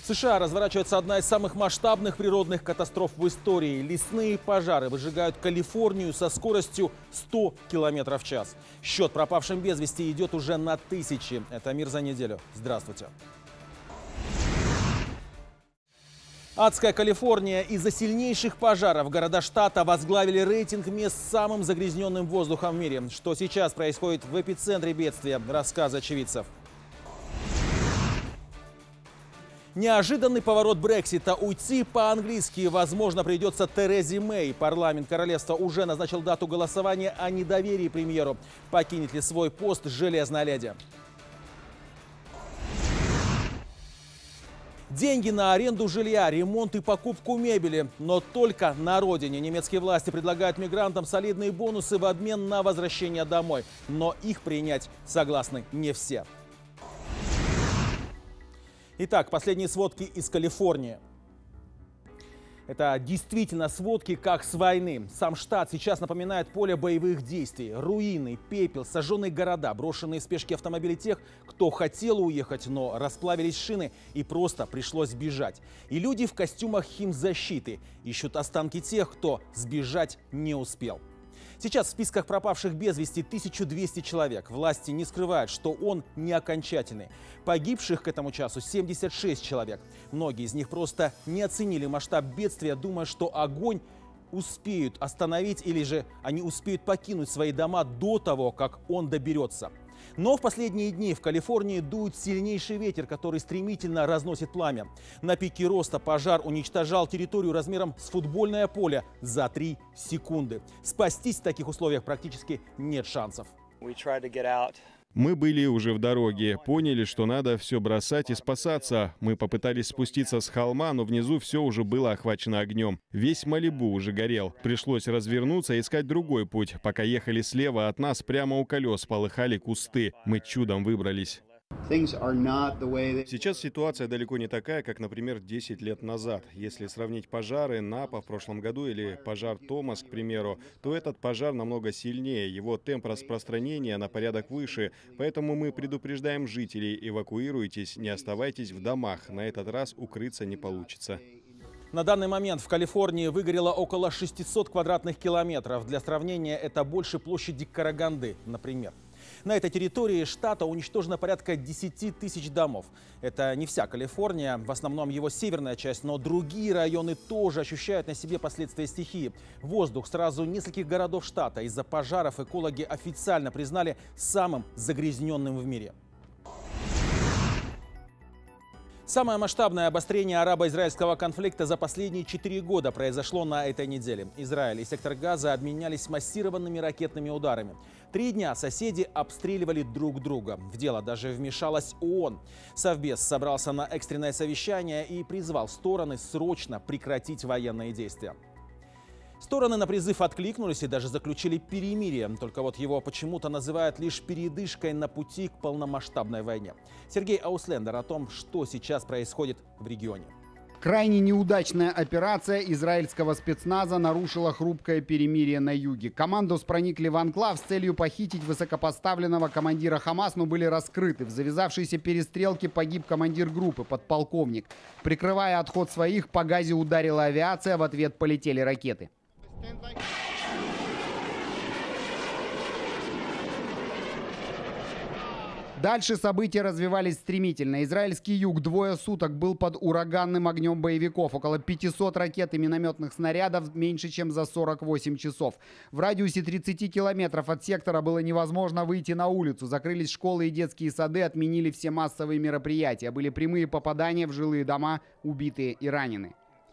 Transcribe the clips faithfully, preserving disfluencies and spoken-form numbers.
В США разворачивается одна из самых масштабных природных катастроф в истории. Лесные пожары выжигают Калифорнию со скоростью сто километров в час. Счет пропавшим без вести идет уже на тысячи. Это «Мир за неделю». Здравствуйте. Адская Калифорния. Из-за сильнейших пожаров города штата возглавили рейтинг мест с самым загрязненным воздухом в мире. Что сейчас происходит в эпицентре бедствия? Рассказы очевидцев. Неожиданный поворот Брексита. Уйти по-английски, возможно, придется Терезе Мэй. Парламент королевства уже назначил дату голосования о недоверии премьеру. Покинет ли свой пост железная леди? Деньги на аренду жилья, ремонт и покупку мебели. Но только на родине. Немецкие власти предлагают мигрантам солидные бонусы в обмен на возвращение домой. Но их принять согласны не все. Итак, последние сводки из Калифорнии. Это действительно сводки как с войны. Сам штат сейчас напоминает поле боевых действий. Руины, пепел, сожженные города, брошенные в спешке автомобили тех, кто хотел уехать, но расплавились шины и просто пришлось бежать. И люди в костюмах химзащиты ищут останки тех, кто сбежать не успел. Сейчас в списках пропавших без вести тысяча двести человек. Власти не скрывают, что он не окончательный. Погибших к этому часу семьдесят шесть человек. Многие из них просто не оценили масштаб бедствия, думая, что огонь успеют остановить или же они успеют покинуть свои дома до того, как он доберется. Но в последние дни в Калифорнии дует сильнейший ветер, который стремительно разносит пламя. На пике роста пожар уничтожал территорию размером с футбольное поле за три секунды. Спастись в таких условиях практически нет шансов. Мы были уже в дороге, поняли, что надо все бросать и спасаться. Мы попытались спуститься с холма, но внизу все уже было охвачено огнем. Весь Малибу уже горел. Пришлось развернуться и искать другой путь. Пока ехали слева от нас, прямо у колес полыхали кусты. Мы чудом выбрались. Сейчас ситуация далеко не такая, как, например, десять лет назад. Если сравнить пожары Напа в прошлом году или пожар Томас, к примеру, то этот пожар намного сильнее, его темп распространения на порядок выше. Поэтому мы предупреждаем жителей: эвакуируйтесь, не оставайтесь в домах, на этот раз укрыться не получится. На данный момент в Калифорнии выгорело около шестисот квадратных километров. Для сравнения, это больше площади Караганды, например. На этой территории штата уничтожено порядка десяти тысяч домов. Это не вся Калифорния, в основном его северная часть, но другие районы тоже ощущают на себе последствия стихии. Воздух сразу нескольких городов штата из-за пожаров экологи официально признали самым загрязненным в мире. Самое масштабное обострение арабо-израильского конфликта за последние четыре года произошло на этой неделе. Израиль и сектор Газа обменялись массированными ракетными ударами. Три дня соседи обстреливали друг друга. В дело даже вмешалась ООН. Совбез собрался на экстренное совещание и призвал стороны срочно прекратить военные действия. Стороны на призыв откликнулись и даже заключили перемирие. Только вот его почему-то называют лишь передышкой на пути к полномасштабной войне. Сергей Ауслендер о том, что сейчас происходит в регионе. Крайне неудачная операция израильского спецназа нарушила хрупкое перемирие на юге. Командос проникли в анклав с целью похитить высокопоставленного командира Хамас, но были раскрыты. В завязавшейся перестрелке погиб командир группы, подполковник. Прикрывая отход своих, по Газе ударила авиация, в ответ полетели ракеты. Дальше события развивались стремительно. Израильский юг двое суток был под ураганным огнем боевиков. Около пятисот ракет и минометных снарядов меньше, чем за сорок восемь часов. В радиусе тридцати километров от сектора было невозможно выйти на улицу. Закрылись школы и детские сады, отменили все массовые мероприятия. Были прямые попадания в жилые дома, убитые и ранены.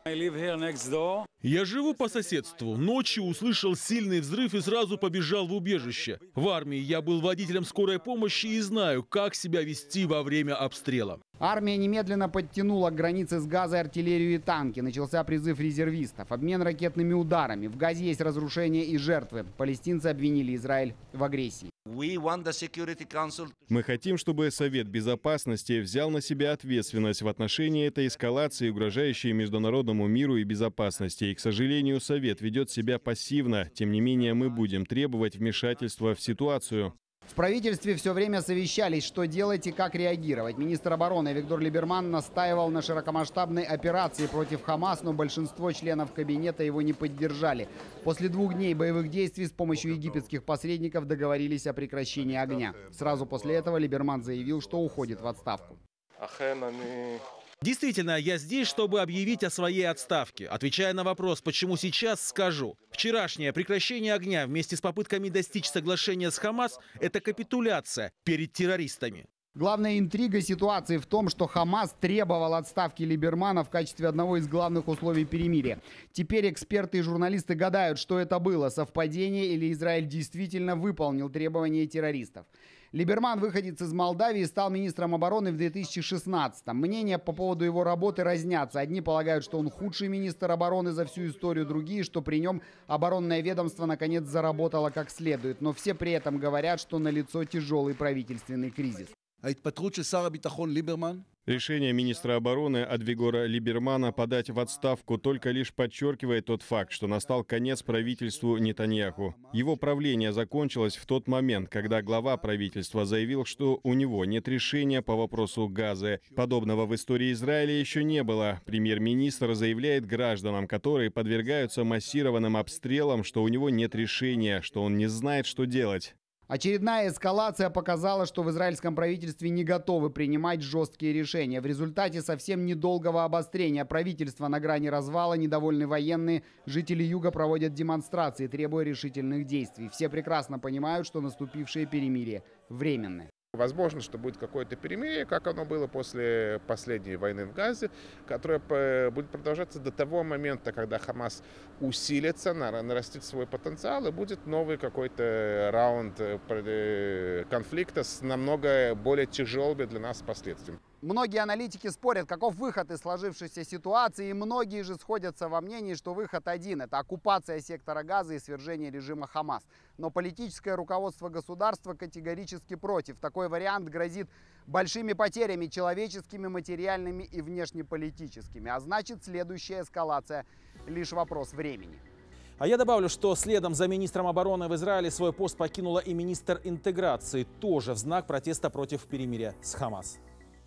Я живу по соседству. Ночью услышал сильный взрыв и сразу побежал в убежище. В армии я был водителем скорой помощи и знаю, как себя вести во время обстрела. Армия немедленно подтянула к границе с Газой артиллерию и танки. Начался призыв резервистов, обмен ракетными ударами. В Газе есть разрушения и жертвы. Палестинцы обвинили Израиль в агрессии. Мы хотим, чтобы Совет Безопасности взял на себя ответственность в отношении этой эскалации, угрожающей международному миру и безопасности. И, к сожалению, Совет ведет себя пассивно. Тем не менее, мы будем требовать вмешательства в ситуацию. В правительстве все время совещались, что делать и как реагировать. Министр обороны Виктор Либерман настаивал на широкомасштабной операции против Хамас, но большинство членов кабинета его не поддержали. После двух дней боевых действий с помощью египетских посредников договорились о прекращении огня. Сразу после этого Либерман заявил, что уходит в отставку. Действительно, я здесь, чтобы объявить о своей отставке. Отвечая на вопрос, почему сейчас, скажу. Вчерашнее прекращение огня вместе с попытками достичь соглашения с Хамас – это капитуляция перед террористами. Главная интрига ситуации в том, что Хамас требовал отставки Либермана в качестве одного из главных условий перемирия. Теперь эксперты и журналисты гадают, что это было – совпадение или Израиль действительно выполнил требования террористов. Либерман, выходец из Молдавии, стал министром обороны в две тысячи шестнадцатом. Мнения по поводу его работы разнятся. Одни полагают, что он худший министр обороны за всю историю, другие, что при нем оборонное ведомство наконец заработало как следует. Но все при этом говорят, что налицо тяжелый правительственный кризис. Решение министра обороны Авигдора Либермана подать в отставку только лишь подчеркивает тот факт, что настал конец правительству Нетаньяху. Его правление закончилось в тот момент, когда глава правительства заявил, что у него нет решения по вопросу Газы. Подобного в истории Израиля еще не было. Премьер-министр заявляет гражданам, которые подвергаются массированным обстрелам, что у него нет решения, что он не знает, что делать. Очередная эскалация показала, что в израильском правительстве не готовы принимать жесткие решения. В результате совсем недолгого обострения правительства на грани развала, недовольны военные, жители Юга проводят демонстрации, требуя решительных действий. Все прекрасно понимают, что наступившее перемирие временное. Возможно, что будет какое-то перемирие, как оно было после последней войны в Газе, которое будет продолжаться до того момента, когда Хамас усилится, нарастит свой потенциал, и будет новый какой-то раунд конфликта с намного более тяжелыми для нас последствиями. Многие аналитики спорят, каков выход из сложившейся ситуации, и многие же сходятся во мнении, что выход один – это оккупация сектора Газа и свержение режима Хамас. Но политическое руководство государства категорически против. Такой вариант грозит большими потерями человеческими, материальными и внешнеполитическими. А значит, следующая эскалация – лишь вопрос времени. А я добавлю, что следом за министром обороны в Израиле свой пост покинула и министр интеграции, тоже в знак протеста против перемирия с Хамас.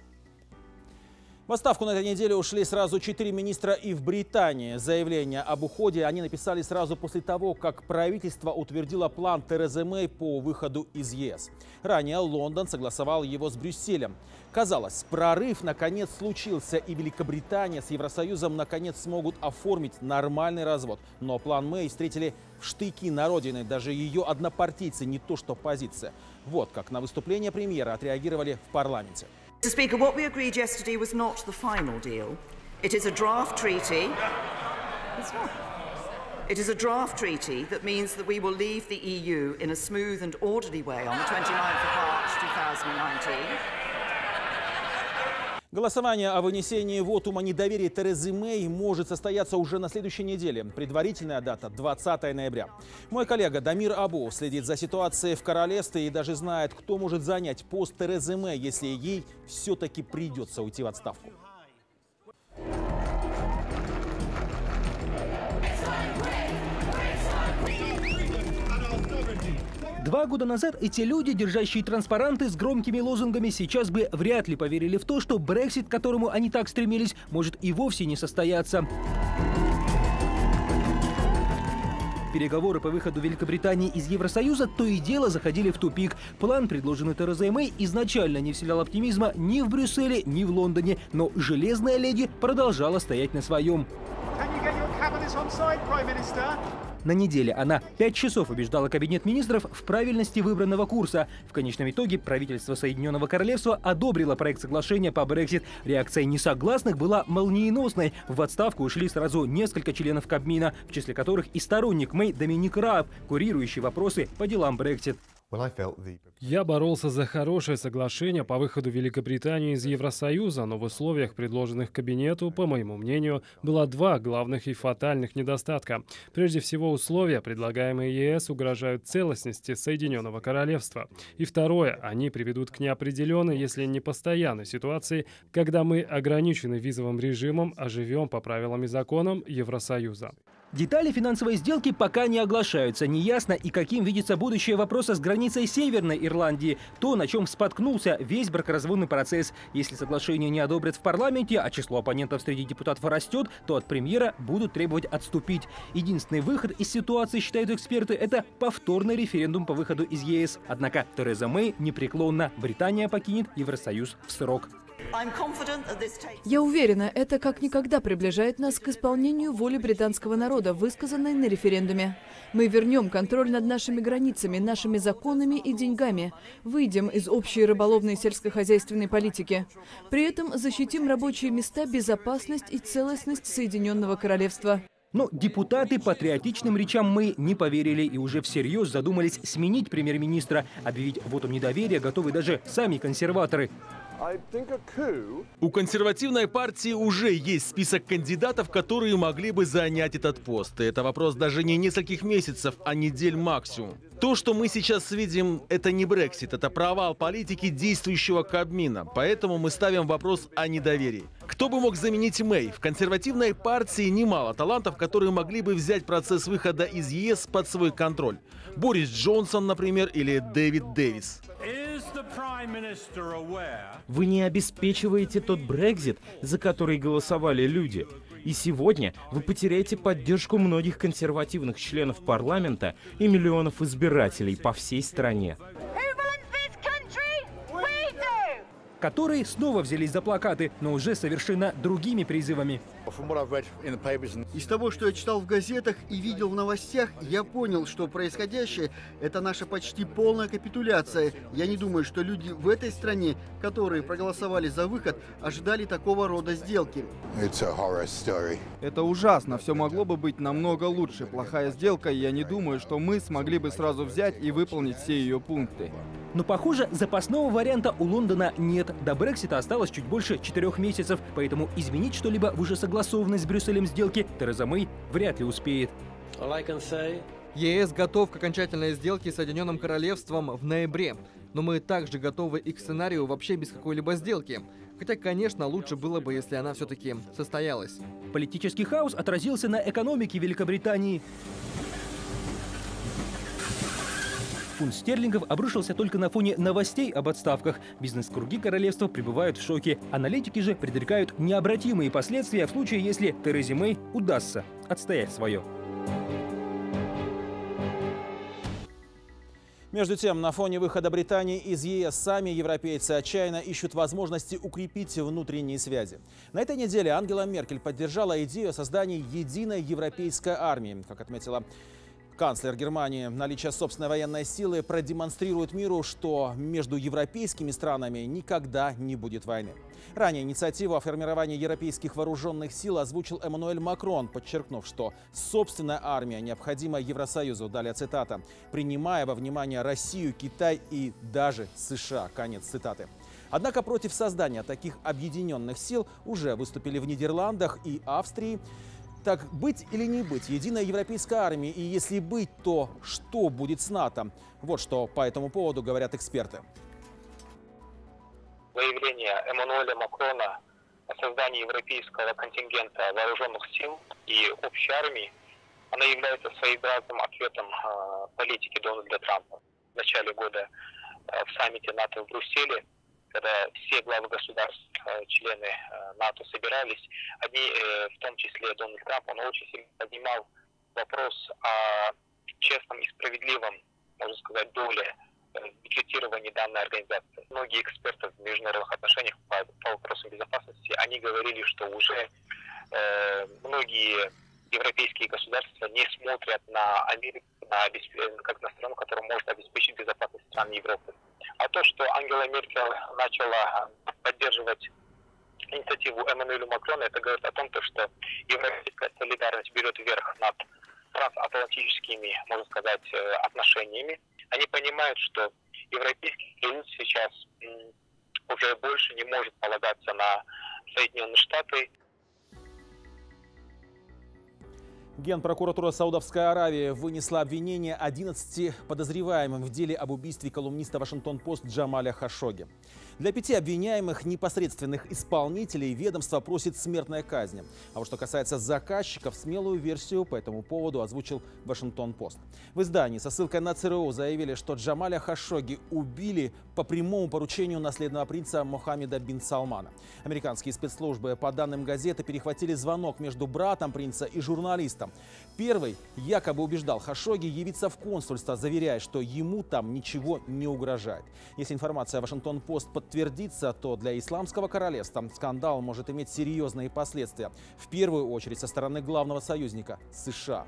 В отставку на этой неделе ушли сразу четыре министра и в Британии. Заявление об уходе они написали сразу после того, как правительство утвердило план Терезы Мэй по выходу из ЕС. Ранее Лондон согласовал его с Брюсселем. Казалось, прорыв наконец случился, и Великобритания с Евросоюзом наконец смогут оформить нормальный развод. Но план Мэй встретили в штыки на родине. Даже ее однопартийцы, не то что оппозиция. Вот как на выступление премьера отреагировали в парламенте. Mister Speaker, what we agreed yesterday was not the final deal. It is a draft treaty. It's not. It is a draft treaty that means that we will leave the E U in a smooth and orderly way on the twenty-ninth of March two thousand nineteen. Голосование о вынесении вотума недоверия Терезы Мэй может состояться уже на следующей неделе. Предварительная дата – двадцатое ноября. Мой коллега Дамир Абу следит за ситуацией в королевстве и даже знает, кто может занять пост Терезы Мэй, если ей все-таки придется уйти в отставку. Два года назад эти люди, держащие транспаранты с громкими лозунгами, сейчас бы вряд ли поверили в то, что Брексит, к которому они так стремились, может и вовсе не состояться. Переговоры по выходу Великобритании из Евросоюза то и дело заходили в тупик. План, предложенный Терезой Мэй, изначально не вселял оптимизма ни в Брюсселе, ни в Лондоне. Но железная леди продолжала стоять на своем. На неделе она пять часов убеждала кабинет министров в правильности выбранного курса. В конечном итоге правительство Соединенного Королевства одобрило проект соглашения по Брексит. Реакция несогласных была молниеносной. В отставку ушли сразу несколько членов Кабмина, в числе которых и сторонник Мэй Доминик Рааб, курирующий вопросы по делам Брексит. Я боролся за хорошее соглашение по выходу Великобритании из Евросоюза, но в условиях, предложенных кабинету, по моему мнению, было два главных и фатальных недостатка. Прежде всего, условия, предлагаемые ЕС, угрожают целостности Соединенного Королевства. И второе, они приведут к неопределенной, если не постоянной ситуации, когда мы ограничены визовым режимом, а живем по правилам и законам Евросоюза. Детали финансовой сделки пока не оглашаются. Неясно, и каким видится будущее вопроса с границей Северной Ирландии. То, на чем споткнулся весь бракоразводный процесс. Если соглашение не одобрят в парламенте, а число оппонентов среди депутатов растет, то от премьера будут требовать отступить. Единственный выход из ситуации, считают эксперты, это повторный референдум по выходу из ЕС. Однако Тереза Мэй непреклонна. Британия покинет Евросоюз в срок. Я уверена, это как никогда приближает нас к исполнению воли британского народа, высказанной на референдуме. Мы вернем контроль над нашими границами, нашими законами и деньгами, выйдем из общей рыболовной и сельскохозяйственной политики. При этом защитим рабочие места, безопасность и целостность Соединенного Королевства. Но депутаты патриотичным речам Мэй не поверили и уже всерьез задумались сменить премьер-министра. Объявить вотум недоверия готовы даже сами консерваторы. У консервативной партии уже есть список кандидатов, которые могли бы занять этот пост. И это вопрос даже не нескольких месяцев, а недель максимум. То, что мы сейчас видим, это не Брексит, это провал политики действующего Кабмина. Поэтому мы ставим вопрос о недоверии. Кто бы мог заменить Мэй? В консервативной партии немало талантов, которые могли бы взять процесс выхода из ЕС под свой контроль. Борис Джонсон, например, или Дэвид Дэвис. Вы не обеспечиваете тот Брексит, за который голосовали люди. И сегодня вы потеряете поддержку многих консервативных членов парламента и миллионов избирателей по всей стране. Которые снова взялись за плакаты, но уже совершенно другими призывами. Из того, что я читал в газетах и видел в новостях, я понял, что происходящее – это наша почти полная капитуляция. Я не думаю, что люди в этой стране, которые проголосовали за выход, ожидали такого рода сделки. Это ужасно. Все могло бы быть намного лучше. Плохая сделка, и я не думаю, что мы смогли бы сразу взять и выполнить все ее пункты. Но, похоже, запасного варианта у Лондона нет. До Брексита осталось чуть больше четырех месяцев, поэтому изменить что-либо в уже согласованной с Брюсселем сделке Тереза Мэй вряд ли успеет. ЕС готов к окончательной сделке с Соединенным Королевством в ноябре. Но мы также готовы и к сценарию вообще без какой-либо сделки. Хотя, конечно, лучше было бы, если она все-таки состоялась. Политический хаос отразился на экономике Великобритании. Фунт стерлингов обрушился только на фоне новостей об отставках. Бизнес-круги королевства пребывают в шоке. Аналитики же предрекают необратимые последствия в случае, если Терезе Мэй удастся отстоять свое. Между тем, на фоне выхода Британии из ЕС сами европейцы отчаянно ищут возможности укрепить внутренние связи. На этой неделе Ангела Меркель поддержала идею о создании единой европейской армии. Как отметила канцлер Германии, наличие собственной военной силы продемонстрирует миру, что между европейскими странами никогда не будет войны. Ранее инициативу о формировании европейских вооруженных сил озвучил Эммануэль Макрон, подчеркнув, что собственная армия необходима Евросоюзу, далее цитата, принимая во внимание Россию, Китай и даже США. Конец цитаты. Однако против создания таких объединенных сил уже выступили в Нидерландах и Австрии. Так быть или не быть единой европейской армии, и если быть, то что будет с НАТО? Вот что по этому поводу говорят эксперты. Заявление Эммануэля Макрона о создании европейского контингента вооруженных сил и общей армии, она является своеобразным ответом э, политики Дональда Трампа. В начале года э, в саммите НАТО в Брюсселе, когда все главы государств, члены НАТО собирались, одни, в том числе Дональд Трамп, он очень сильно поднимал вопрос о честном и справедливом, можно сказать, доле бюджетирования данной организации. Многие эксперты в международных отношениях по, по вопросам безопасности, они говорили, что уже э, многие европейские государства не смотрят на Америку на обесп... как на страну, которая может обеспечить безопасность стран Европы. А то, что Ангела Меркель начала поддерживать инициативу Эммануэля Макрона, это говорит о том, что европейская солидарность берет верх над трансатлантическими, можно сказать, отношениями. Они понимают, что Европейский Союз сейчас уже больше не может полагаться на Соединенные Штаты. Генпрокуратура Саудовской Аравии вынесла обвинение одиннадцати подозреваемым в деле об убийстве колумниста Вашингтон-Пост Джамаля Хашогги. Для пяти обвиняемых непосредственных исполнителей ведомство просит смертной казни. А вот что касается заказчиков, смелую версию по этому поводу озвучил Вашингтон-Пост. В издании со ссылкой на ЦРУ заявили, что Джамаля Хашогги убили по прямому поручению наследного принца Мохаммеда бин Салмана. Американские спецслужбы, по данным газеты, перехватили звонок между братом принца и журналистом. Первый якобы убеждал Хашогги явиться в консульство, заверяя, что ему там ничего не угрожает. Если информация Вашингтон-Пост подтвердится, то для Исламского королевства скандал может иметь серьезные последствия. В первую очередь со стороны главного союзника – США.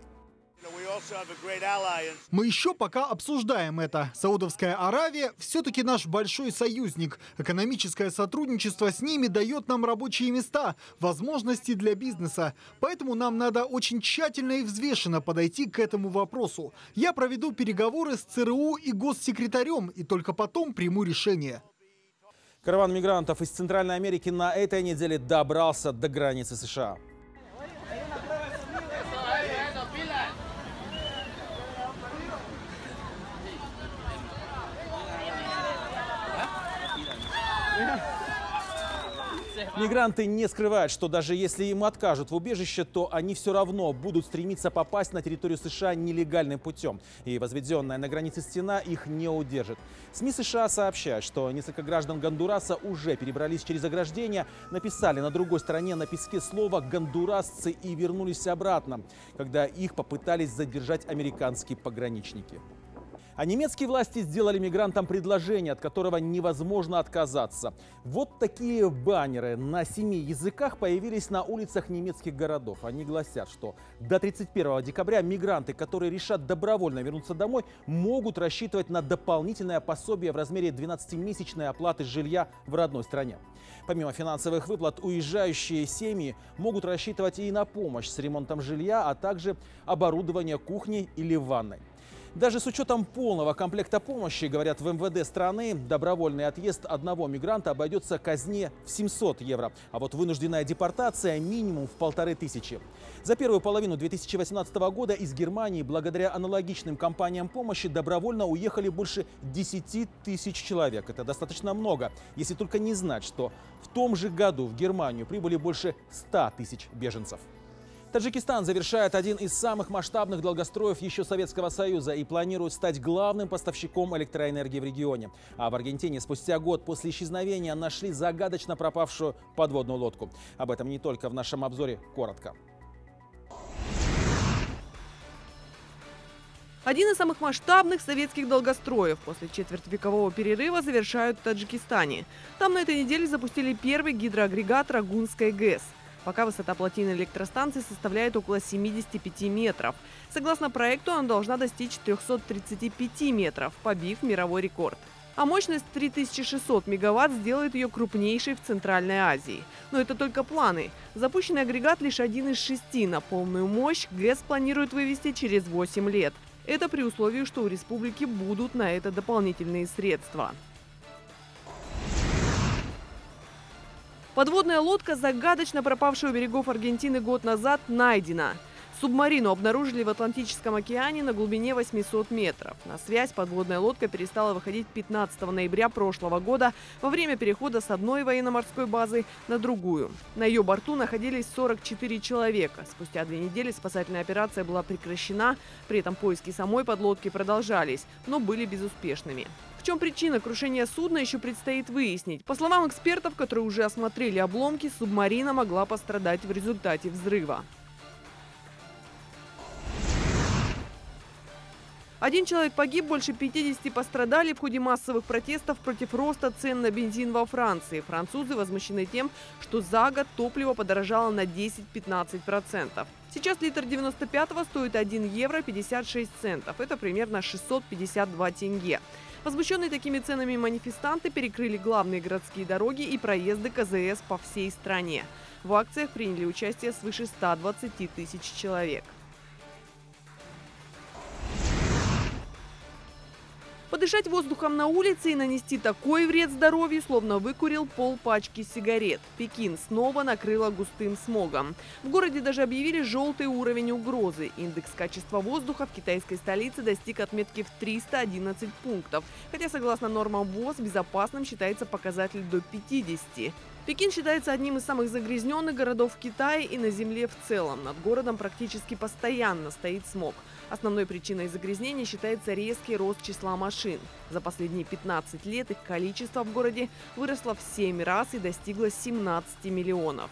Мы еще пока обсуждаем это. Саудовская Аравия все-таки наш большой союзник. Экономическое сотрудничество с ними дает нам рабочие места, возможности для бизнеса. Поэтому нам надо очень тщательно и взвешенно подойти к этому вопросу. Я проведу переговоры с ЦРУ и госсекретарем и только потом приму решение. Караван мигрантов из Центральной Америки на этой неделе добрался до границы США. Мигранты не скрывают, что даже если им откажут в убежище, то они все равно будут стремиться попасть на территорию США нелегальным путем. И возведенная на границе стена их не удержит. СМИ США сообщают, что несколько граждан Гондураса уже перебрались через ограждение, написали на другой стороне на песке слово «гондурасцы» и вернулись обратно, когда их попытались задержать американские пограничники. А немецкие власти сделали мигрантам предложение, от которого невозможно отказаться. Вот такие баннеры на семи языках появились на улицах немецких городов. Они гласят, что до тридцать первого декабря мигранты, которые решат добровольно вернуться домой, могут рассчитывать на дополнительное пособие в размере двенадцатимесячной оплаты жилья в родной стране. Помимо финансовых выплат, уезжающие семьи могут рассчитывать и на помощь с ремонтом жилья, а также оборудование кухни или ванной. Даже с учетом полного комплекта помощи, говорят в эм вэ дэ страны, добровольный отъезд одного мигранта обойдется казне в семьсот евро. А вот вынужденная депортация минимум в полторы тысячи. За первую половину две тысячи восемнадцатого года из Германии благодаря аналогичным компаниям помощи добровольно уехали больше десяти тысяч человек. Это достаточно много, если только не знать, что в том же году в Германию прибыли больше ста тысяч беженцев. Таджикистан завершает один из самых масштабных долгостроев еще Советского Союза и планирует стать главным поставщиком электроэнергии в регионе. А в Аргентине спустя год после исчезновения нашли загадочно пропавшую подводную лодку. Об этом не только в нашем обзоре коротко. Один из самых масштабных советских долгостроев после четвертьвекового перерыва завершают в Таджикистане. Там на этой неделе запустили первый гидроагрегат Рагунской ГЭС. Пока высота плотины электростанции составляет около семидесяти пяти метров. Согласно проекту, она должна достичь трёхсот тридцати пяти метров, побив мировой рекорд. А мощность три тысячи шестьсот мегаватт сделает ее крупнейшей в Центральной Азии. Но это только планы. Запущенный агрегат лишь один из шести. На полную мощь ГЭС планирует вывести через восемь лет. Это при условии, что у республики будут на это дополнительные средства. Подводная лодка, загадочно пропавшая у берегов Аргентины год назад, найдена. Субмарину обнаружили в Атлантическом океане на глубине восьмисот метров. На связь подводная лодка перестала выходить пятнадцатого ноября прошлого года во время перехода с одной военно-морской базы на другую. На ее борту находились сорок четыре человека. Спустя две недели спасательная операция была прекращена, при этом поиски самой подлодки продолжались, но были безуспешными. В чем причина крушения судна, еще предстоит выяснить. По словам экспертов, которые уже осмотрели обломки, субмарина могла пострадать в результате взрыва. Один человек погиб, больше пятидесяти пострадали в ходе массовых протестов против роста цен на бензин во Франции. Французы возмущены тем, что за год топливо подорожало на десять-пятнадцать процентов. Сейчас литр девяносто пятого стоит один евро пятьдесят шесть центов. Это примерно шестьсот пятьдесят два тенге. Возмущенные такими ценами манифестанты перекрыли главные городские дороги и проезды ка зэ эс по всей стране. В акциях приняли участие свыше ста двадцати тысяч человек. Подышать воздухом на улице и нанести такой вред здоровью, словно выкурил полпачки сигарет. Пекин снова накрыло густым смогом. В городе даже объявили желтый уровень угрозы. Индекс качества воздуха в китайской столице достиг отметки в триста одиннадцать пунктов. Хотя, согласно нормам ВОЗ, безопасным считается показатель до пятидесяти. Пекин считается одним из самых загрязненных городов в Китае и на Земле в целом. Над городом практически постоянно стоит смог. Основной причиной загрязнения считается резкий рост числа машин. За последние пятнадцать лет их количество в городе выросло в семь раз и достигло семнадцати миллионов.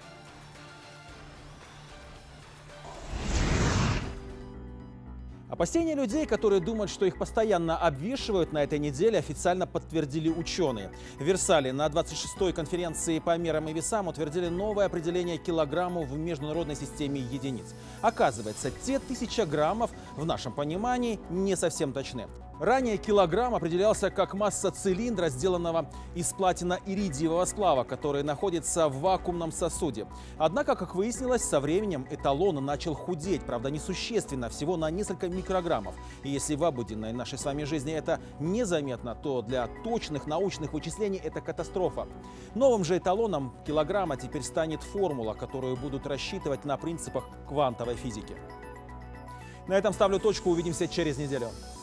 Опасения людей, которые думают, что их постоянно обвешивают, на этой неделе официально подтвердили ученые. В Версале на двадцать шестой конференции по мерам и весам утвердили новое определение килограмму в международной системе единиц. Оказывается, те тысяча граммов в нашем понимании не совсем точны. Ранее килограмм определялся как масса цилиндра, сделанного из платино-иридиевого сплава, который находится в вакуумном сосуде. Однако, как выяснилось, со временем эталон начал худеть, правда, несущественно, всего на несколько микрограммов. И если в обыденной нашей с вами жизни это незаметно, то для точных научных вычислений это катастрофа. Новым же эталоном килограмма теперь станет формула, которую будут рассчитывать на принципах квантовой физики. На этом ставлю точку, увидимся через неделю.